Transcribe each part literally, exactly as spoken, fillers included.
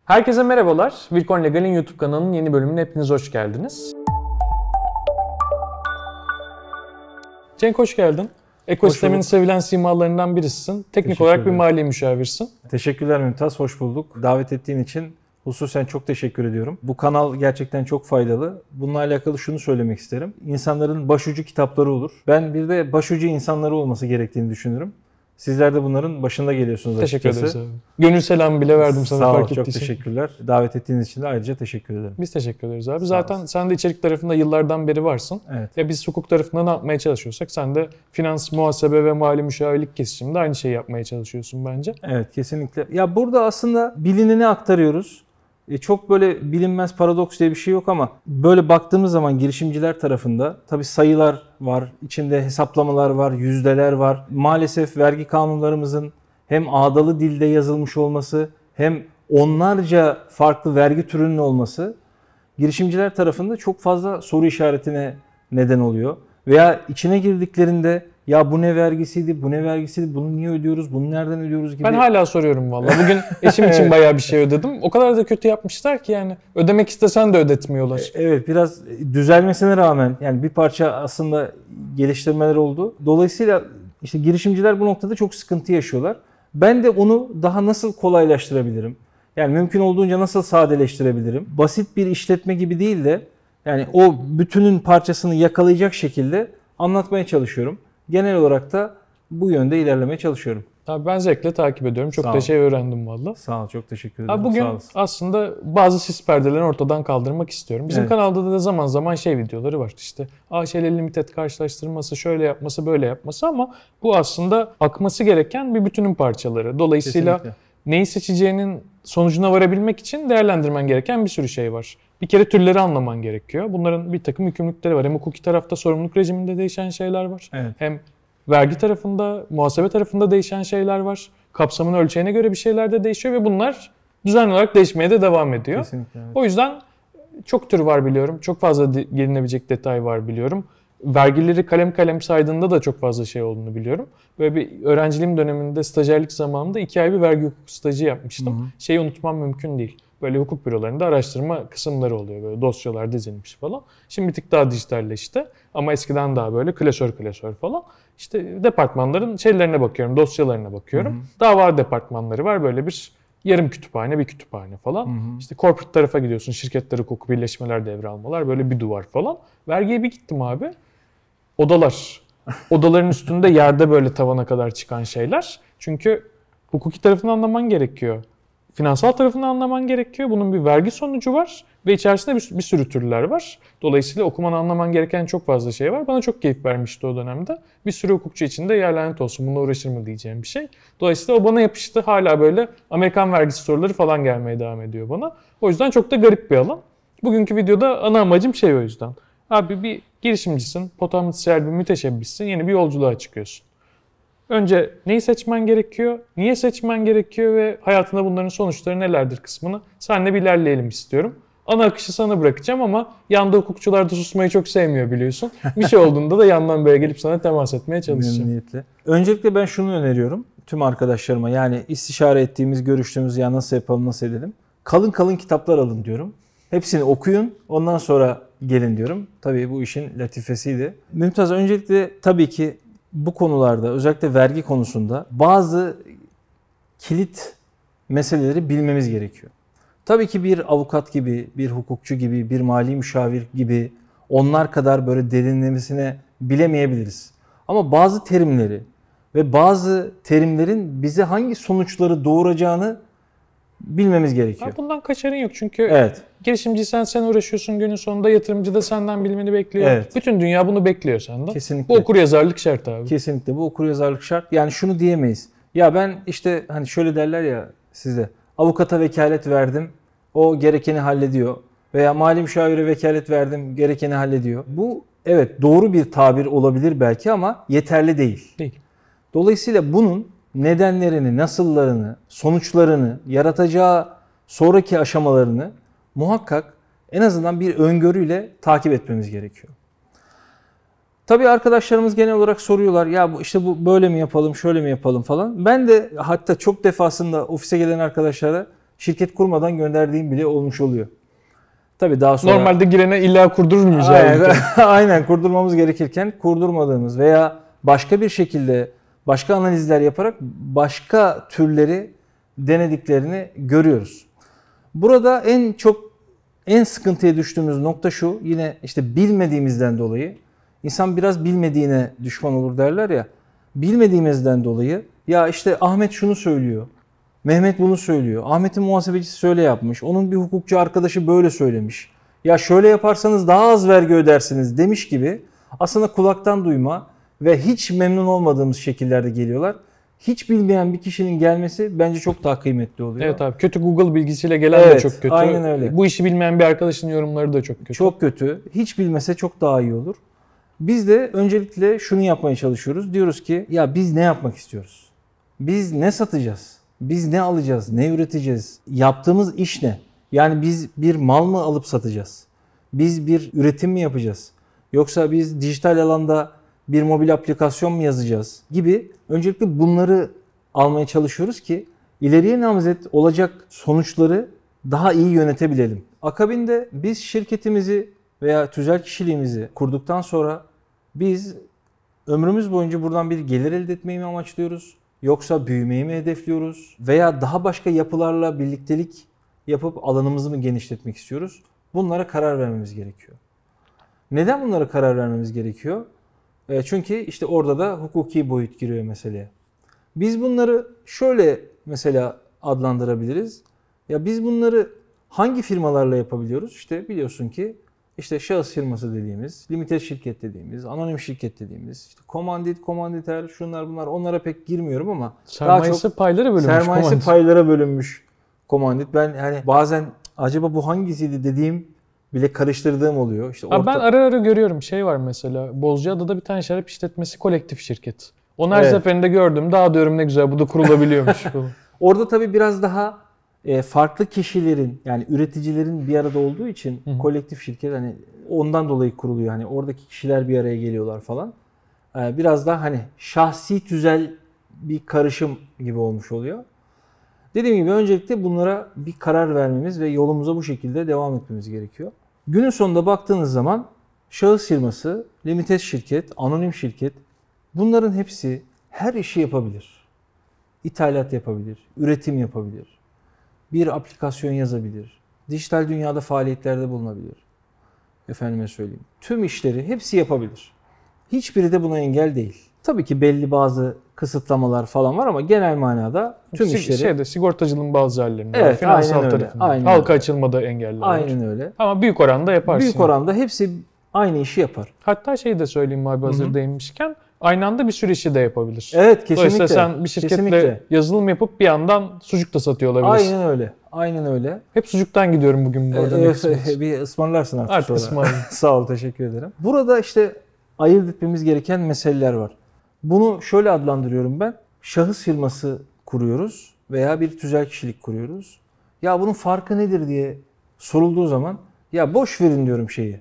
Herkese merhabalar. Wilcon Legal'in YouTube kanalının yeni bölümüne hepiniz hoş geldiniz. Cenk hoş geldin. Ekosistemin sevilen simalarından birisisin. Teknik olarak bir mali müşavirsin. Teşekkürler Mümtaz, hoş bulduk. Davet ettiğin için hususen çok teşekkür ediyorum. Bu kanal gerçekten çok faydalı. Bununla alakalı şunu söylemek isterim. İnsanların başucu kitapları olur. Ben bir de başucu insanları olması gerektiğini düşünürüm. Sizler de bunların başında geliyorsunuz Teşekkür açıkçası. ederiz abi. Gönül selamı bile verdim sana, Sağ ol, fark çok ettiysen. teşekkürler. Davet ettiğiniz için de ayrıca teşekkür ederim. Biz teşekkür ederiz abi. Sağ Zaten olasın. sen de içerik tarafında yıllardan beri varsın. Evet. Ya biz hukuk tarafında ne yapmaya çalışıyorsak sen de finans, muhasebe ve mali müşavirlik kesişiminde aynı şeyi yapmaya çalışıyorsun bence. Evet, kesinlikle. Ya burada aslında bilineni aktarıyoruz. E çok böyle bilinmez paradoks diye bir şey yok ama böyle baktığımız zaman girişimciler tarafında tabii sayılar var, içinde hesaplamalar var, yüzdeler var. Maalesef vergi kanunlarımızın hem ağdalı dilde yazılmış olması hem onlarca farklı vergi türünün olması girişimciler tarafında çok fazla soru işaretine neden oluyor. Veya içine girdiklerinde ya bu ne vergisiydi, bu ne vergisiydi, bunu niye ödüyoruz, bunu nereden ödüyoruz gibi. Ben hala soruyorum vallahi. Bugün eşim için bayağı bir şey ödedim. O kadar da kötü yapmışlar ki yani. Ödemek istesen de ödetmiyorlar. Evet, biraz düzelmesine rağmen yani bir parça aslında geliştirmeler oldu. Dolayısıyla işte girişimciler bu noktada çok sıkıntı yaşıyorlar. Ben de onu daha nasıl kolaylaştırabilirim? Yani mümkün olduğunca nasıl sadeleştirebilirim? Basit bir işletme gibi değil de yani o bütünün parçasını yakalayacak şekilde anlatmaya çalışıyorum. Genel olarak da bu yönde ilerlemeye çalışıyorum. Abi ben zevkle takip ediyorum. Çok Sağ da ol. şey öğrendim valla. Sağ ol, çok teşekkür ederim. Abi bugün Sağ olasın. aslında bazı sis perdelerini ortadan kaldırmak istiyorum. Bizim Evet. kanalda da zaman zaman şey videoları var. İşte A Ş L Limited karşılaştırması, şöyle yapması, böyle yapması ama bu aslında akması gereken bir bütünün parçaları. Dolayısıyla Kesinlikle. neyi seçeceğinin sonucuna varabilmek için değerlendirmen gereken bir sürü şey var. Bir kere türleri anlaman gerekiyor. Bunların bir takım yükümlülükleri var. Hem hukuki tarafta sorumluluk rejiminde değişen şeyler var. Evet. Hem vergi tarafında, muhasebe tarafında değişen şeyler var. Kapsamın ölçeğine göre bir şeyler de değişiyor ve bunlar düzenli olarak değişmeye de devam ediyor. Kesinlikle. Evet. O yüzden çok tür var biliyorum. Çok fazla de- gelinebilecek detay var biliyorum. Vergileri kalem kalem saydığında da çok fazla şey olduğunu biliyorum. Böyle bir öğrenciliğim döneminde stajyerlik zamanında iki ay bir vergi hukuk stajı yapmıştım. Hı hı. Şeyi unutmam mümkün değil. Böyle hukuk bürolarında araştırma kısımları oluyor. Böyle dosyalar dizilmiş falan. Şimdi bir tık daha dijitalleşti. Ama eskiden daha böyle klasör klasör falan. İşte departmanların şeylerine bakıyorum, dosyalarına bakıyorum. Hı hı. Dava departmanları var, böyle bir yarım kütüphane, bir kütüphane falan. Hı hı. İşte corporate tarafa gidiyorsun, şirketler hukuku, birleşmeler, devralmalar, böyle bir duvar falan. Vergiye bir gittim abi. Odalar. Odaların üstünde yerde böyle tavana kadar çıkan şeyler. Çünkü hukuki tarafını anlaman gerekiyor. Finansal tarafını anlaman gerekiyor. Bunun bir vergi sonucu var ve içerisinde bir, bir sürü türler var. Dolayısıyla okuman, anlaman gereken çok fazla şey var. Bana çok keyif vermişti o dönemde. Bir sürü hukukçu için de ya lanet olsun bununla uğraşır mı diyeceğim bir şey. Dolayısıyla o bana yapıştı. Hala böyle Amerikan vergisi soruları falan gelmeye devam ediyor bana. O yüzden çok da garip bir alan. Bugünkü videoda ana amacım şey o yüzden. Abi bir girişimcisin, potansiyel bir müteşebbissin, yeni bir yolculuğa çıkıyorsun. Önce neyi seçmen gerekiyor, niye seçmen gerekiyor ve hayatında bunların sonuçları nelerdir kısmını seninle bir ilerleyelim istiyorum. Ana akışı sana bırakacağım ama yanda hukukçular da susmayı çok sevmiyor biliyorsun. Bir şey olduğunda da yandan böyle gelip sana temas etmeye çalışacağım. Memnuniyetle. Öncelikle ben şunu öneriyorum tüm arkadaşlarıma, yani istişare ettiğimiz, görüştüğümüz ya nasıl yapalım, nasıl edelim. Kalın kalın kitaplar alın diyorum. Hepsini okuyun, ondan sonra gelin diyorum. Tabii bu işin latifesiydi. Mümtaz, öncelikle tabii ki bu konularda, özellikle vergi konusunda bazı kilit meseleleri bilmemiz gerekiyor. Tabii ki bir avukat gibi, bir hukukçu gibi, bir mali müşavir gibi onlar kadar böyle derinlemesine bilemeyebiliriz. Ama bazı terimleri ve bazı terimlerin bize hangi sonuçları doğuracağını bilmemiz gerekiyor. Ya bundan kaçarın yok çünkü Evet. girişimciysen sen uğraşıyorsun, günün sonunda yatırımcı da senden bilmeni bekliyor. Evet. Bütün dünya bunu bekliyor senden. Kesinlikle. Bu okuryazarlık şart abi. Kesinlikle bu okuryazarlık şart. Yani şunu diyemeyiz. Ya ben işte hani şöyle derler ya size, avukata vekalet verdim, o gerekeni hallediyor. Veya mali müşavire vekalet verdim, gerekeni hallediyor. Bu evet doğru bir tabir olabilir belki ama yeterli değil. Değil. Dolayısıyla bunun nedenlerini, nasıllarını, sonuçlarını, yaratacağı sonraki aşamalarını muhakkak en azından bir öngörüyle takip etmemiz gerekiyor. Tabii arkadaşlarımız genel olarak soruyorlar ya bu işte bu böyle mi yapalım, şöyle mi yapalım falan. Ben de hatta çok defasında ofise gelen arkadaşlara şirket kurmadan gönderdiğim bile olmuş oluyor. Tabii daha sonra... Normalde girene illa kurdurur muyuz? Aynen, aynen kurdurmamız gerekirken kurdurmadığımız veya başka bir şekilde başka analizler yaparak başka türleri denediklerini görüyoruz. Burada en çok en sıkıntıya düştüğümüz nokta şu, yine işte bilmediğimizden dolayı, insan biraz bilmediğine düşman olur derler ya, bilmediğimizden dolayı ya işte Ahmet şunu söylüyor, Mehmet bunu söylüyor, Ahmet'in muhasebecisi şöyle yapmış, onun bir hukukçu arkadaşı böyle söylemiş, ya şöyle yaparsanız daha az vergi ödersiniz demiş gibi aslında kulaktan duyma ve hiç memnun olmadığımız şekillerde geliyorlar. Hiç bilmeyen bir kişinin gelmesi bence çok daha kıymetli oluyor. Evet abi, kötü Google bilgisiyle gelen evet, de çok kötü. Aynen öyle. Bu işi bilmeyen bir arkadaşın yorumları da çok kötü. Çok kötü. Hiç bilmese çok daha iyi olur. Biz de öncelikle şunu yapmaya çalışıyoruz. Diyoruz ki ya biz ne yapmak istiyoruz? Biz ne satacağız? Biz ne alacağız? Ne üreteceğiz? Yaptığımız iş ne? Yani biz bir mal mı alıp satacağız? Biz bir üretim mi yapacağız? Yoksa biz dijital alanda bir mobil aplikasyon mu yazacağız gibi öncelikle bunları almaya çalışıyoruz ki ileriye namzet olacak sonuçları daha iyi yönetebilelim. Akabinde biz şirketimizi veya tüzel kişiliğimizi kurduktan sonra biz ömrümüz boyunca buradan bir gelir elde etmeyi mi amaçlıyoruz? Yoksa büyümeyi mi hedefliyoruz? Veya daha başka yapılarla birliktelik yapıp alanımızı mı genişletmek istiyoruz? Bunlara karar vermemiz gerekiyor. Neden bunlara karar vermemiz gerekiyor? Çünkü işte orada da hukuki boyut giriyor meseleye. Biz bunları şöyle mesela adlandırabiliriz. Ya biz bunları hangi firmalarla yapabiliyoruz? İşte biliyorsun ki işte şahıs firması dediğimiz, limited şirket dediğimiz, anonim şirket dediğimiz, işte komandit, komanditer, şunlar bunlar, onlara pek girmiyorum ama sermayesi daha çok paylara bölünmüş. Sermayesi komandit. paylara bölünmüş komandit. Ben hani bazen acaba bu hangisiydi dediğim bile karıştırdığım oluyor. İşte orta... Abi ben ara ara görüyorum, şey var mesela, Bozcaada'da bir tane şarap işletmesi kolektif şirket. Onu her evet. seferinde gördüm. Daha diyorum ne güzel, bu da kurulabiliyormuş. Orada tabii biraz daha farklı kişilerin, yani üreticilerin bir arada olduğu için Hı-hı. kolektif şirket hani ondan dolayı kuruluyor. Hani oradaki kişiler bir araya geliyorlar falan. Biraz daha hani şahsi tüzel bir karışım gibi olmuş oluyor. Dediğim gibi öncelikle bunlara bir karar vermemiz ve yolumuza bu şekilde devam etmemiz gerekiyor. Günün sonunda baktığınız zaman şahıs firması, limited şirket, anonim şirket, bunların hepsi her işi yapabilir. İthalat yapabilir, üretim yapabilir, bir aplikasyon yazabilir, dijital dünyada faaliyetlerde bulunabilir. Efendime söyleyeyim. Tüm işleri hepsi yapabilir. Hiçbiri de buna engel değil. Tabii ki belli bazı kısıtlamalar falan var ama genel manada tüm si- işleri... Şeyde, sigortacılığın bazı yerlerinde, evet, finansal aynen tarafında, aynen halka öyle. açılmada engeller var. Aynen öyle. Ama büyük oranda yaparsın. Büyük oranda hepsi aynı işi yapar. Hatta şeyi de söyleyeyim abi, hazır Hı-hı. değinmişken, aynı anda bir sürü işi de yapabilir. Evet, kesinlikle. Dolayısıyla sen bir şirketle kesinlikle. yazılım yapıp bir yandan sucuk da satıyor olabilirsin. Aynen öyle. Aynen öyle. Hep sucuktan gidiyorum bugün bu arada. Ee, bir ısmarlarsın artık, artık sonra. Sağ ol, teşekkür ederim. Burada işte ayırt etmemiz gereken meseleler var. Bunu şöyle adlandırıyorum ben. Şahıs firması kuruyoruz veya bir tüzel kişilik kuruyoruz. Ya bunun farkı nedir diye sorulduğu zaman ya boş verin diyorum şeyi.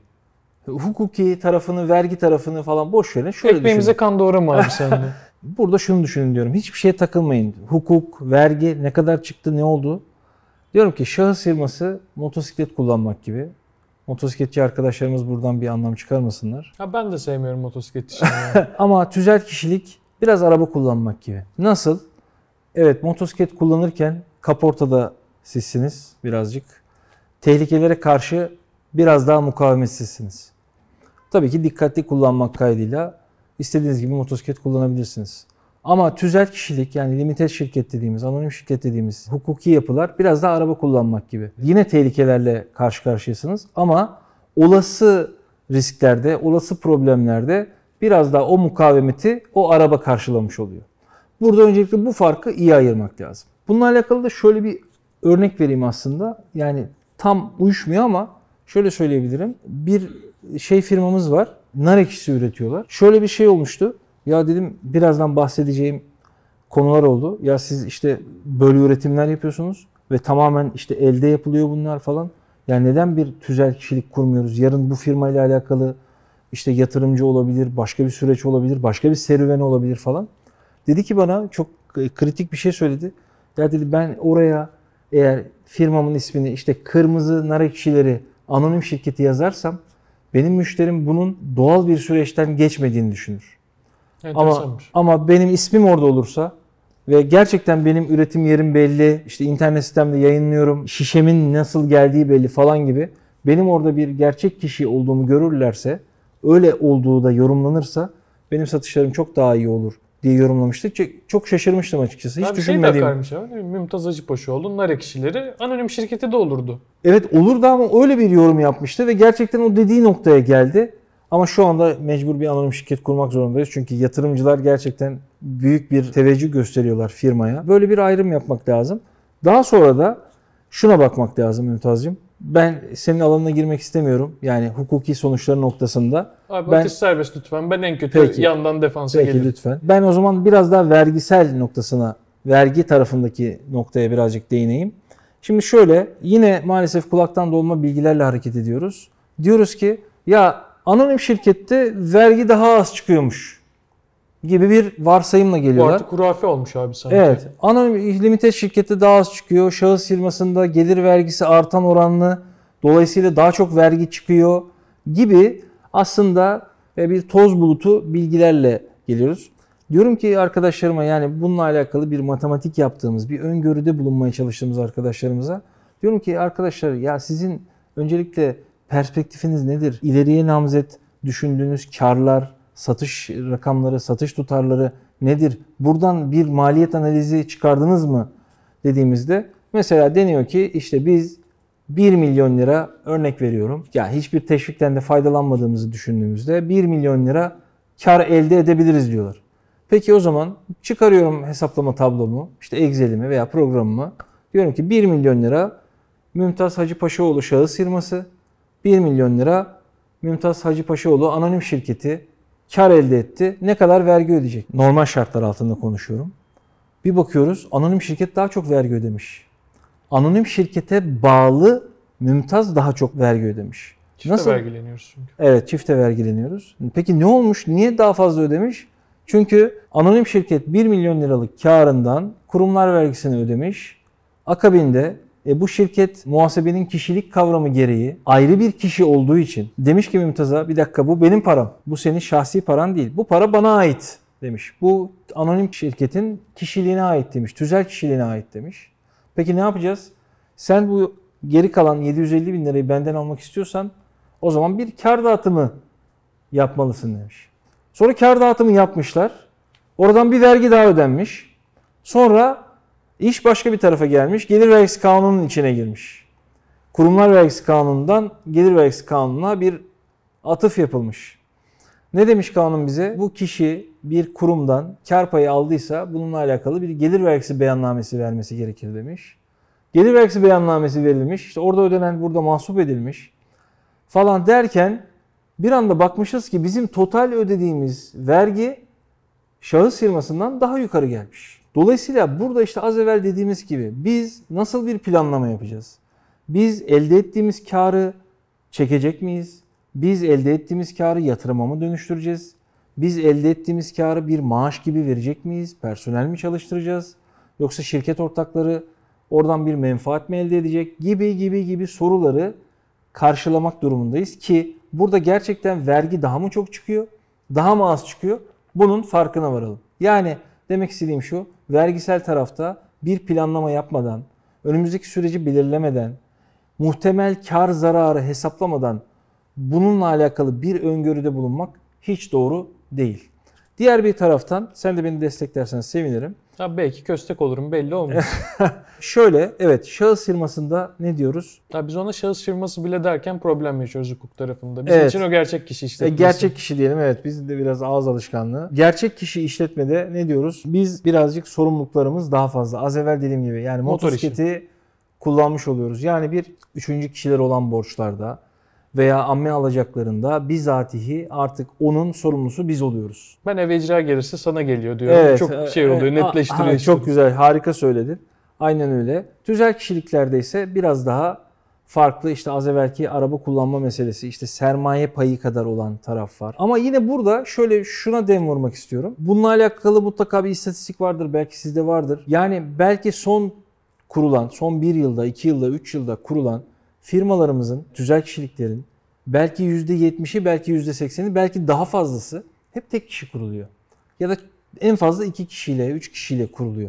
Hukuki tarafını, vergi tarafını falan boş verin. Şöyle ekmeğimize düşünün. Kan doğrama abi sen de. Burada şunu düşünün diyorum. Hiçbir şeye takılmayın. Hukuk, vergi ne kadar çıktı, ne oldu? Diyorum ki şahıs firması motosiklet kullanmak gibi. Motosikletçi arkadaşlarımız buradan bir anlam çıkarmasınlar. Ha, ben de sevmiyorum motosiklet işini. Ama tüzel kişilik biraz araba kullanmak gibi. Nasıl? Evet, motosiklet kullanırken kaportada sizsiniz birazcık. Tehlikelere karşı biraz daha mukavemetsizsiniz. Tabii ki dikkatli kullanmak kaydıyla istediğiniz gibi motosiklet kullanabilirsiniz. Ama tüzel kişilik, yani limited şirket dediğimiz, anonim şirket dediğimiz hukuki yapılar biraz daha araba kullanmak gibi. Yine tehlikelerle karşı karşıyasınız ama olası risklerde, olası problemlerde biraz daha o mukavemeti o araba karşılamış oluyor. Burada öncelikle bu farkı iyi ayırmak lazım. Bununla alakalı da şöyle bir örnek vereyim aslında. Yani tam uyuşmuyor ama şöyle söyleyebilirim. Bir şey firmamız var. Nar ekşisi üretiyorlar. Şöyle bir şey olmuştu. Ya dedim, birazdan bahsedeceğim konular oldu. Ya siz işte böyle üretimler yapıyorsunuz ve tamamen işte elde yapılıyor bunlar falan. Yani neden bir tüzel kişilik kurmuyoruz? Yarın bu firmayla alakalı işte yatırımcı olabilir, başka bir süreç olabilir, başka bir serüven olabilir falan. Dedi ki bana, çok kritik bir şey söyledi. Ya dedi, ben oraya eğer firmamın ismini işte Kırmızı Nar Ekşileri Anonim Şirketi yazarsam benim müşterim bunun doğal bir süreçten geçmediğini düşünür. Ama, ama benim ismim orada olursa ve gerçekten benim üretim yerim belli, işte internet sistemde yayınlıyorum, şişemin nasıl geldiği belli falan gibi benim orada bir gerçek kişi olduğumu görürlerse, öyle olduğu da yorumlanırsa benim satışlarım çok daha iyi olur diye yorumlamıştık. Çok şaşırmıştım açıkçası. Hiç abi düşünmediğim. Şey de akarmış abi. Mümtaz Hacıpaşaoğlu Nar Ekşileri anonim şirketi de olurdu. Evet olurdu ama öyle bir yorum yapmıştı ve gerçekten o dediği noktaya geldi. Ama şu anda mecbur bir anonim şirket kurmak zorundayız. Çünkü yatırımcılar gerçekten büyük bir teveccüh gösteriyorlar firmaya. Böyle bir ayrım yapmak lazım. Daha sonra da şuna bakmak lazım Mümtaz'cığım. Ben senin alanına girmek istemiyorum. Yani hukuki sonuçları noktasında. Abi ben, atış serbest lütfen. Ben en kötü peki, yandan defansa peki, gelirim. lütfen. Ben o zaman biraz daha vergisel noktasına, vergi tarafındaki noktaya birazcık değineyim. Şimdi şöyle, yine maalesef kulaktan dolma bilgilerle hareket ediyoruz. Diyoruz ki ya anonim şirkette vergi daha az çıkıyormuş gibi bir varsayımla geliyorlar. Bu artık hurafe olmuş abi sanki. Evet. Anonim limited şirkette daha az çıkıyor. Şahıs firmasında gelir vergisi artan oranlı. Dolayısıyla daha çok vergi çıkıyor gibi aslında bir toz bulutu bilgilerle geliyoruz. Diyorum ki arkadaşlarıma, yani bununla alakalı bir matematik yaptığımız, bir öngörüde bulunmaya çalıştığımız arkadaşlarımıza diyorum ki arkadaşlar ya sizin öncelikle perspektifiniz nedir? İleriye namzet düşündüğünüz karlar, satış rakamları, satış tutarları nedir? Buradan bir maliyet analizi çıkardınız mı dediğimizde mesela deniyor ki işte biz bir milyon lira, örnek veriyorum. Ya hiçbir teşvikten de faydalanmadığımızı düşündüğümüzde bir milyon lira kar elde edebiliriz diyorlar. Peki o zaman çıkarıyorum hesaplama tablomu, işte Excel'imi veya programımı. Diyorum ki bir milyon lira Mümtaz Hacıpaşaoğlu şahıs firması, bir milyon lira Mümtaz Hacıpaşaoğlu anonim şirketi kar elde etti. Ne kadar vergi ödeyecek? Normal şartlar altında konuşuyorum. Bir bakıyoruz anonim şirket daha çok vergi ödemiş. Anonim şirkete bağlı Mümtaz daha çok vergi ödemiş. Çifte Nasıl? vergileniyoruz çünkü. Evet, çifte vergileniyoruz. Peki ne olmuş? Niye daha fazla ödemiş? Çünkü anonim şirket bir milyon liralık karından kurumlar vergisini ödemiş. Akabinde e, bu şirket muhasebenin kişilik kavramı gereği ayrı bir kişi olduğu için demiş ki Mümtaz'a bir dakika bu benim param. Bu senin şahsi paran değil. Bu para bana ait demiş. Bu anonim şirketin kişiliğine ait demiş. Tüzel kişiliğine ait demiş. Peki ne yapacağız? Sen bu geri kalan yedi yüz elli bin lirayı benden almak istiyorsan o zaman bir kar dağıtımı yapmalısın demiş. Sonra kar dağıtımı yapmışlar. Oradan bir vergi daha ödenmiş. Sonra iş başka bir tarafa gelmiş. Gelir vergisi kanununun içine girmiş. Kurumlar vergisi kanunundan gelir vergisi kanununa bir atıf yapılmış. Ne demiş kanun bize? Bu kişi bir kurumdan kar payı aldıysa bununla alakalı bir gelir vergisi beyannamesi vermesi gerekir demiş. Gelir vergisi beyannamesi verilmiş. İşte orada ödenen burada mahsup edilmiş falan derken bir anda bakmışız ki bizim total ödediğimiz vergi şahıs firmasından daha yukarı gelmiş. Dolayısıyla burada işte az evvel dediğimiz gibi biz nasıl bir planlama yapacağız? Biz elde ettiğimiz karı çekecek miyiz? Biz elde ettiğimiz karı yatırıma mı dönüştüreceğiz? Biz elde ettiğimiz karı bir maaş gibi verecek miyiz? Personel mi çalıştıracağız? Yoksa şirket ortakları oradan bir menfaat mi elde edecek? Gibi gibi gibi soruları karşılamak durumundayız ki burada gerçekten vergi daha mı çok çıkıyor? Daha mı az çıkıyor? Bunun farkına varalım. Yani demek istediğim şu, vergisel tarafta bir planlama yapmadan, önümüzdeki süreci belirlemeden, muhtemel kar zararı hesaplamadan bununla alakalı bir öngörüde bulunmak hiç doğru değil. Diğer bir taraftan sen de beni desteklersen sevinirim. Ya belki köstek olurum belli olmaz. Şöyle, evet, şahıs firmasında ne diyoruz? Ya biz ona şahıs firması bile derken problem yaşıyoruz hukuk tarafında. Bizim Evet. için o gerçek kişi işletmesi. E, gerçek kişi diyelim, evet, bizim de biraz ağız alışkanlığı. Gerçek kişi işletmede ne diyoruz? Biz birazcık sorumluluklarımız daha fazla. Az evvel dediğim gibi yani Motor motosikleti kullanmış oluyoruz. Yani bir üçüncü kişiler olan borçlarda veya amme alacaklarında bizatihi artık onun sorumlusu biz oluyoruz. Ben eve icra gelirse sana geliyor diyorum. Evet, Çok şey oluyor, e, netleştiriyor. ha, işte. Çok güzel, harika söyledin. Aynen öyle. Tüzel kişiliklerde ise biraz daha farklı, işte az evvelki araba kullanma meselesi, işte sermaye payı kadar olan taraf var. Ama yine burada şöyle şuna dem vurmak istiyorum. Bununla alakalı mutlaka bir istatistik vardır, belki sizde vardır. Yani belki son kurulan, son bir yılda, iki yılda, üç yılda kurulan firmalarımızın, tüzel kişiliklerin belki yüzde yetmişi, belki yüzde sekseni, belki daha fazlası hep tek kişi kuruluyor. Ya da en fazla iki kişiyle, üç kişiyle kuruluyor.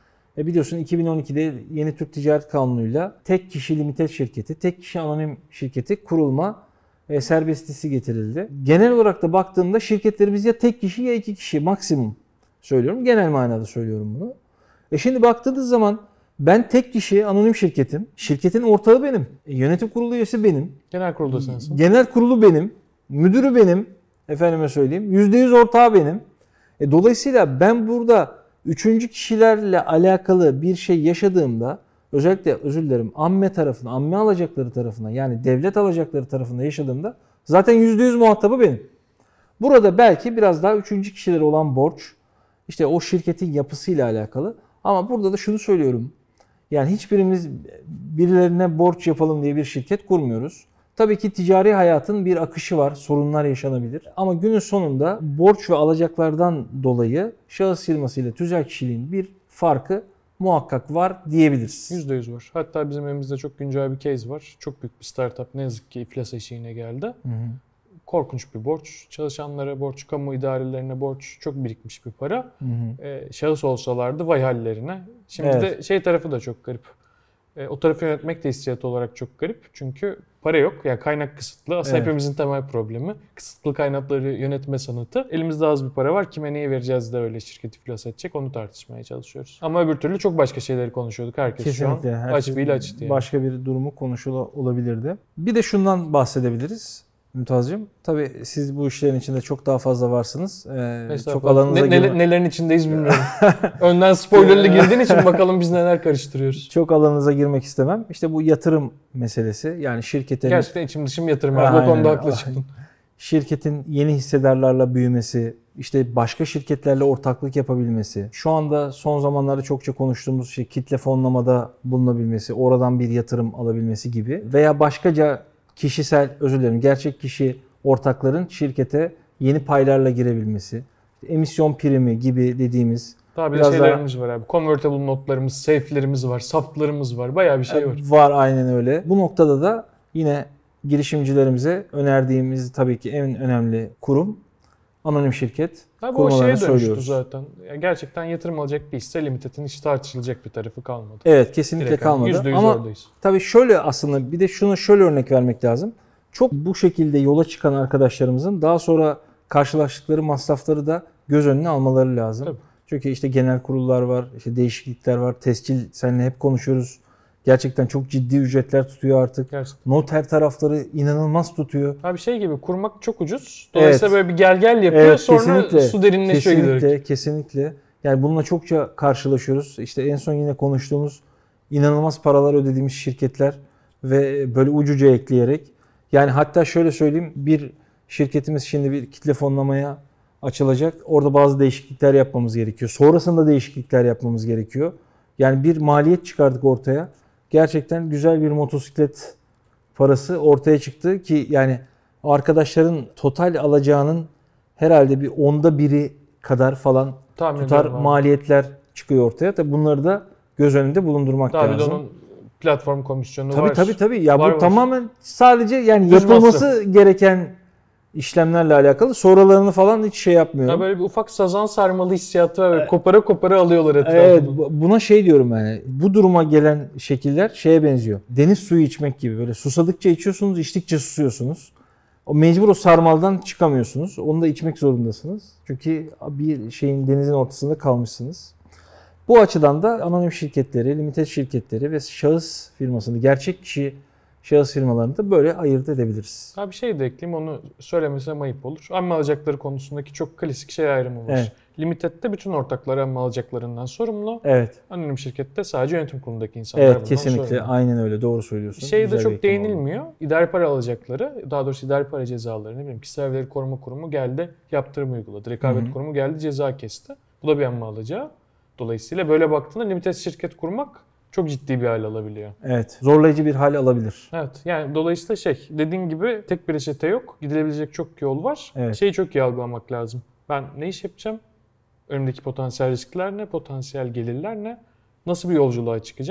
E biliyorsun iki bin on ikide yeni Türk Ticaret Kanunu'yla tek kişi limited şirketi, tek kişi anonim şirketi kurulma e, serbestisi getirildi. Genel olarak da baktığımda şirketlerimiz ya tek kişi ya iki kişi maksimum söylüyorum. Genel manada söylüyorum bunu. E şimdi baktığınız zaman ben tek kişi anonim şirketim. Şirketin ortağı benim. E, yönetim kurulu üyesi benim. Genel kurulda sensin. Genel kurulu benim. Müdürü benim. Efendime söyleyeyim. yüzde yüz ortağı benim. E, dolayısıyla ben burada üçüncü kişilerle alakalı bir şey yaşadığımda, özellikle özür dilerim amme tarafına, amme alacakları tarafına, yani devlet alacakları tarafında yaşadığımda zaten yüzde yüz muhatabı benim. Burada belki biraz daha üçüncü kişilere olan borç, işte o şirketin yapısıyla alakalı. Ama burada da şunu söylüyorum. Yani hiçbirimiz birilerine borç yapalım diye bir şirket kurmuyoruz. Tabii ki ticari hayatın bir akışı var, sorunlar yaşanabilir. Ama günün sonunda borç ve alacaklardan dolayı şahıs firması ile tüzel kişiliğin bir farkı muhakkak var diyebiliriz. yüzde yüz var. Hatta bizim elimizde çok güncel bir case var. Çok büyük bir startup ne yazık ki iflas eşiğine geldi. Hı hı. Korkunç bir borç. Çalışanlara borç, kamu idarelerine borç, çok birikmiş bir para. Hı hı. E, şahıs olsalardı vay hallerine. Şimdi evet. de şey tarafı da çok garip. E, o tarafı yönetmek de hissiyat olarak çok garip. Çünkü para yok. Yani kaynak kısıtlı. Aslında evet. hepimizin temel problemi. Kısıtlı kaynakları yönetme sanatı. Elimizde az bir para var. Kime neyi vereceğiz de öyle şirket iflas edecek. Onu tartışmaya çalışıyoruz. Ama öbür türlü çok başka şeyleri konuşuyorduk. Herkes kesinlikle. şu an aç bir ilaç diye. Başka bir durumu konuşuyor olabilirdi. Bir de şundan bahsedebiliriz. Mümtazcığım, tabii siz bu işlerin içinde çok daha fazla varsınız. Ee, çok alanınıza ne, girme... Nelerin içindeyiz bilmiyorum. Önden spoilerlı girdiğin için bakalım biz neler karıştırıyoruz. Çok alanınıza girmek istemem. İşte bu yatırım meselesi. Yani şirketin... Gerçekten içim dışım yatırım. Bu konuda haklı çıktın. Şirketin yeni hissedarlarla büyümesi, işte başka şirketlerle ortaklık yapabilmesi, şu anda son zamanlarda çokça konuştuğumuz şey kitle fonlamada bulunabilmesi, oradan bir yatırım alabilmesi gibi veya başkaca kişisel, özür dilerim, gerçek kişi ortakların şirkete yeni paylarla girebilmesi, işte emisyon primi gibi dediğimiz. Tabii bir şeylerimiz daha... var abi. Convertible notlarımız, safe'lerimiz var, saftlarımız var. Bayağı bir şey var. Var, aynen öyle. Bu noktada da yine girişimcilerimize önerdiğimiz tabii ki en önemli kurum anonim şirket. Tabii o şeye dönüştü zaten. Yani gerçekten yatırım alacak bir hisse limited'in hiç tartışılacak bir tarafı kalmadı. Evet, kesinlikle Direkt kalmadı. yüzde yüz Ama oradayız. Tabii şöyle aslında bir de şunu şöyle örnek vermek lazım. Çok bu şekilde yola çıkan arkadaşlarımızın daha sonra karşılaştıkları masrafları da göz önüne almaları lazım. Tabii. Çünkü işte genel kurullar var, işte değişiklikler var. Tescil seninle hep konuşuyoruz. Gerçekten çok ciddi ücretler tutuyor artık. Gerçekten. Noter tarafları inanılmaz tutuyor. Abi şey gibi kurmak çok ucuz. Dolayısıyla evet. böyle bir gel gel yapıyor. Evet, sonra kesinlikle. su derinleşiyor giderek. Kesinlikle, kesinlikle. Yani bununla çokça karşılaşıyoruz. İşte en son yine konuştuğumuz inanılmaz paralar ödediğimiz şirketler ve böyle ucuca ekleyerek. Yani hatta şöyle söyleyeyim, bir şirketimiz şimdi bir kitle fonlamaya açılacak. Orada bazı değişiklikler yapmamız gerekiyor. Sonrasında değişiklikler yapmamız gerekiyor. Yani bir maliyet çıkardık ortaya. Gerçekten güzel bir motosiklet parası ortaya çıktı ki yani arkadaşların total alacağının herhalde bir onda biri kadar falan Tahmin tutar maliyetler çıkıyor ortaya. Tabii bunları da göz önünde bulundurmak tabii lazım. Tabii onun platform komisyonu tabii, var. Tabii tabii ya var, bu var. tamamen sadece yani Düz yapılması masraf. gereken işlemlerle alakalı. Sonralarını falan hiç şey yapmıyorum. Ya böyle bir ufak sazan sarmalı hissiyatı var. Böyle kopara kopara alıyorlar etrafını. Evet, buna şey diyorum yani. Bu duruma gelen şekiller şeye benziyor. Deniz suyu içmek gibi. Böyle susadıkça içiyorsunuz, içtikçe susuyorsunuz. O mecbur o sarmaldan çıkamıyorsunuz. Onu da içmek zorundasınız. Çünkü bir şeyin denizin ortasında kalmışsınız. Bu açıdan da anonim şirketleri, limited şirketleri ve şahıs firmasını, gerçek kişi şahıs firmalarını da böyle ayırt edebiliriz. Ha bir şey de ekleyeyim, onu söylemesem ayıp olur. Amme alacakları konusundaki çok klasik şey ayrımı var. Evet. Limited'de bütün ortaklar amme alacaklarından sorumlu. Evet. Anonim şirkette sadece yönetim kurulundaki insanlar evet, bundan kesinlikle. sorumlu. Aynen öyle, doğru söylüyorsun. Şey de çok değinilmiyor. Oldu. İdari para alacakları, daha doğrusu idari para cezaları, ne bileyim kişisel verileri koruma kurumu geldi yaptırım uyguladı. Rekabet Hı-hı. kurumu geldi ceza kesti. Bu da bir amme alacağı. Dolayısıyla böyle baktığında limited şirket kurmak çok ciddi bir hal alabiliyor. Evet. Zorlayıcı bir hal alabilir. Evet. Yani dolayısıyla şey, dediğin gibi tek bir reçete yok. Gidilebilecek çok yol var. Evet. Şeyi çok iyi algılamak lazım. Ben ne iş yapacağım? Önümdeki potansiyel riskler ne? Potansiyel gelirler ne? Nasıl bir yolculuğa çıkacağım?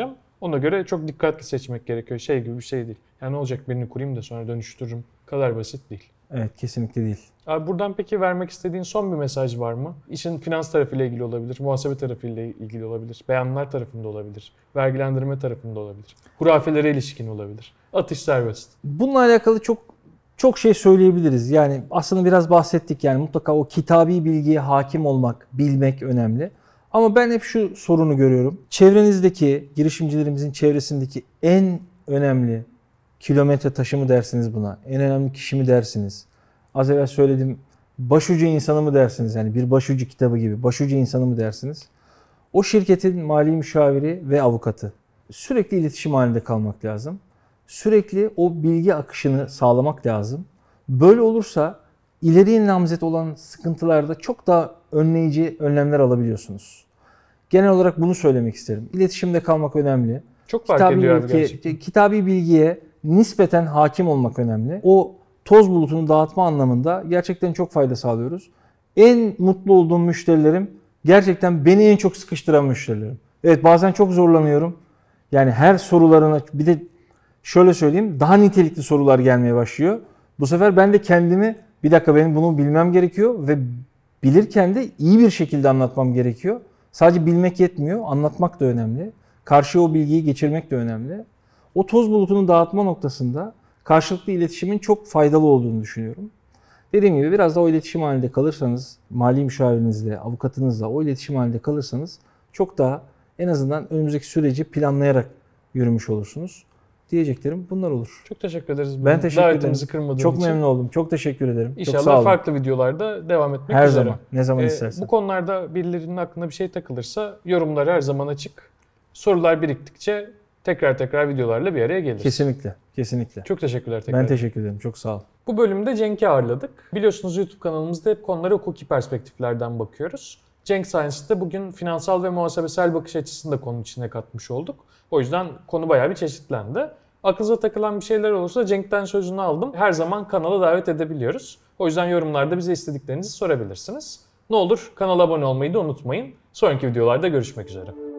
Ona göre çok dikkatli seçmek gerekiyor. Şey gibi bir şey değil. Yani ne olacak, birini kurayım da sonra dönüştürürüm. Kadar basit değil. Evet, kesinlikle değil. Abi buradan peki vermek istediğin son bir mesaj var mı? İşin finans tarafıyla ilgili olabilir, muhasebe tarafıyla ilgili olabilir, beyanlar tarafında olabilir, vergilendirme tarafında olabilir, hurafelere ilişkin olabilir. Atış serbest. Bununla alakalı çok çok şey söyleyebiliriz. Yani aslında biraz bahsettik, yani mutlaka o kitabi bilgiye hakim olmak, bilmek önemli. Ama ben hep şu sorunu görüyorum. Çevrenizdeki, girişimcilerimizin çevresindeki en önemli kilometre taşı mı dersiniz buna? En önemli kişi mi dersiniz? Az evvel söyledim, başucu insanı mı dersiniz? Yani bir başucu kitabı gibi başucu insanı mı dersiniz? O şirketin mali müşaviri ve avukatı. Sürekli iletişim halinde kalmak lazım. Sürekli o bilgi akışını sağlamak lazım. Böyle olursa ileriye namzet olan sıkıntılarda çok daha önleyici önlemler alabiliyorsunuz. Genel olarak bunu söylemek isterim. İletişimde kalmak önemli. Çok fark Kitabi ediyor abi bilgi, gerçekten. kitabi bilgiye nispeten hakim olmak önemli. O toz bulutunu dağıtma anlamında gerçekten çok fayda sağlıyoruz. En mutlu olduğum müşterilerim gerçekten beni en çok sıkıştıran müşterilerim. Evet, bazen çok zorlanıyorum. Yani her sorularına, bir de şöyle söyleyeyim, daha nitelikli sorular gelmeye başlıyor. Bu sefer ben de kendimi, bir dakika benim bunu bilmem gerekiyor ve bilirken de iyi bir şekilde anlatmam gerekiyor. Sadece bilmek yetmiyor, anlatmak da önemli. Karşıya o bilgiyi geçirmek de önemli. O toz bulutunu dağıtma noktasında karşılıklı iletişimin çok faydalı olduğunu düşünüyorum. Dediğim gibi biraz da o iletişim halinde kalırsanız, mali müşavirinizle, avukatınızla o iletişim halinde kalırsanız çok daha en azından önümüzdeki süreci planlayarak yürümüş olursunuz. Diyeceklerim bunlar olur. Çok teşekkür ederiz. Ben teşekkür ederim. Davetimizi kırmadığın Çok için. memnun oldum. Çok teşekkür ederim. İnşallah çok sağ olun. farklı videolarda devam etmek Her üzere. zaman. Ne zaman Ee, istersen. Bu konularda birilerinin aklına bir şey takılırsa yorumlar her zaman açık. Sorular biriktikçe tekrar tekrar videolarla bir araya geliriz. Kesinlikle. Kesinlikle. Çok teşekkürler tekrar. Ben teşekkür ederim. Çok sağ ol. Bu bölümde Cenk'i ağırladık. Biliyorsunuz YouTube kanalımızda hep konulara hukuki perspektiflerden bakıyoruz. Cenk sayesinde bugün finansal ve muhasebesel bakış açısını da konunun içine katmış olduk. O yüzden konu bayağı bir çeşitlendi. Aklınıza takılan bir şeyler olursa Cenk'ten sözünü aldım. Her zaman kanala davet edebiliyoruz. O yüzden yorumlarda bize istediklerinizi sorabilirsiniz. Ne olur kanala abone olmayı da unutmayın. Sonraki videolarda görüşmek üzere.